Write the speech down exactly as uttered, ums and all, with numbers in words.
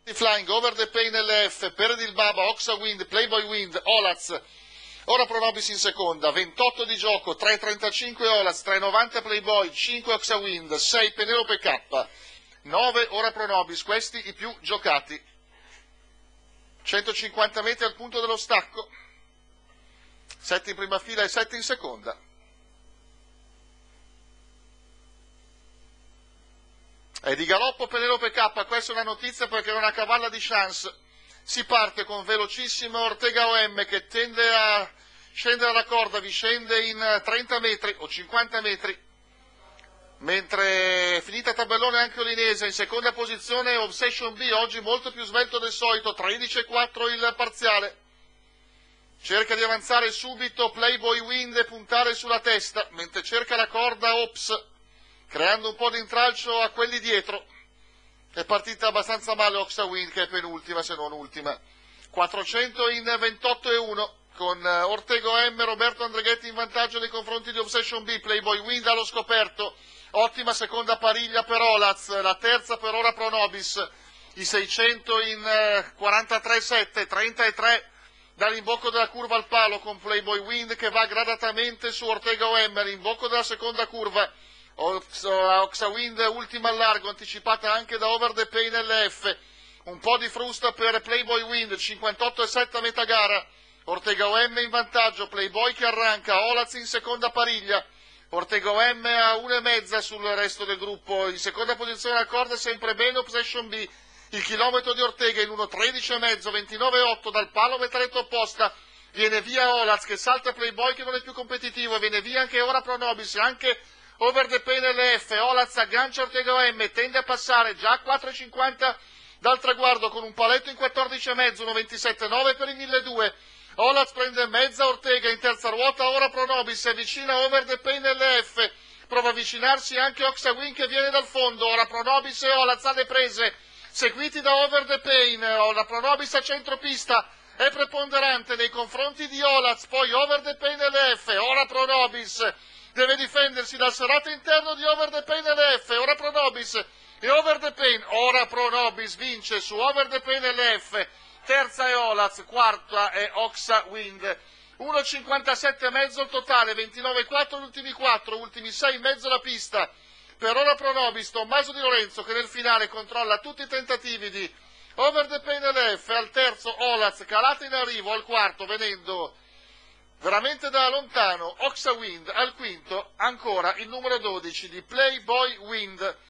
Flying, Over the Pain L F, Peredil Baba, Oxa Wind, Playboy Wind, Olaz, Ora Pronobis in seconda, ventotto di gioco, tre trentacinque Olaz, tre novanta Playboy, cinque Oxa Wind, sei Penelope K, nove Ora Pronobis, questi i più giocati. centocinquanta metri al punto dello stacco, sette in prima fila e sette in seconda. E di galoppo Penelope K, questa è una notizia perché è una cavalla di chance. Si parte con velocissimo Ortega O M che tende a scendere alla corda, vi scende in trenta metri o cinquanta metri, mentre finita tabellone anche Olinese, in seconda posizione Obsession B, oggi molto più svelto del solito, tredici e quattro il parziale. Cerca di avanzare subito Playboy Wind e puntare sulla testa, mentre cerca la corda Ops, creando un po' di intralcio a quelli dietro. È partita abbastanza male Oxa Wind, che è penultima se non ultima. quattrocento in ventotto e uno, con Ortego M, Roberto Andreghetti in vantaggio nei confronti di Obsession B, Playboy Wind allo scoperto. Ottima seconda pariglia per Olaz, la terza per Ora Pronobis, i seicento in quarantatré sette, trenta e tre dall'imbocco della curva al palo con Playboy Wind che va gradatamente su Ortega O M, all'imbocco della seconda curva. Oxa Wind ultima al largo, anticipata anche da Over the Pain L F, un po' di frusta per Playboy Wind, cinquantotto e sette a metà gara, Ortega O M in vantaggio, Playboy che arranca, Olaz in seconda pariglia, Ortega O M a una e mezza sul resto del gruppo, in seconda posizione alla corda sempre bene Obsession B, il chilometro di Ortega in uno tredici e mezzo, ventinove e otto dal palo metalletto opposta, viene via Olaz che salta Playboy che non è più competitivo, viene via anche Ora Pronobis, anche Over the Pain L F, Olaz aggancia Ortega O M, tende a passare già a quattro e cinquanta dal traguardo con un paletto in quattordici e mezzo, uno ventisette e nove per i milleduecento. Olaz prende mezza Ortega, in terza ruota Ora Pronobis, si avvicina Over the Pain L F, prova a avvicinarsi anche Oxa Wind che viene dal fondo, Ora Pronobis e Olaz alle prese, seguiti da Over the Pain, Ora Pronobis a centropista, è preponderante nei confronti di Olaz, poi Over the Pain L F, Ora Pronobis deve difendersi dal serrato interno di Over the Pain L F, Ora Pronobis e Over the Pain, Ora Pronobis vince su Over the Pain L F, terza è Olaz, quarta è Oxa Wind, uno cinquantasette e mezzo il totale, ventinove e quattro gli ultimi quattro, ultimi sei e mezzo la pista, per Ora Pronobis, Tommaso Di Lorenzo che nel finale controlla tutti i tentativi di Over the Pain L F, al terzo Olaz, calata in arrivo, al quarto venendo veramente da lontano Oxa Wind, al quinto ancora il numero dodici di Playboy Wind.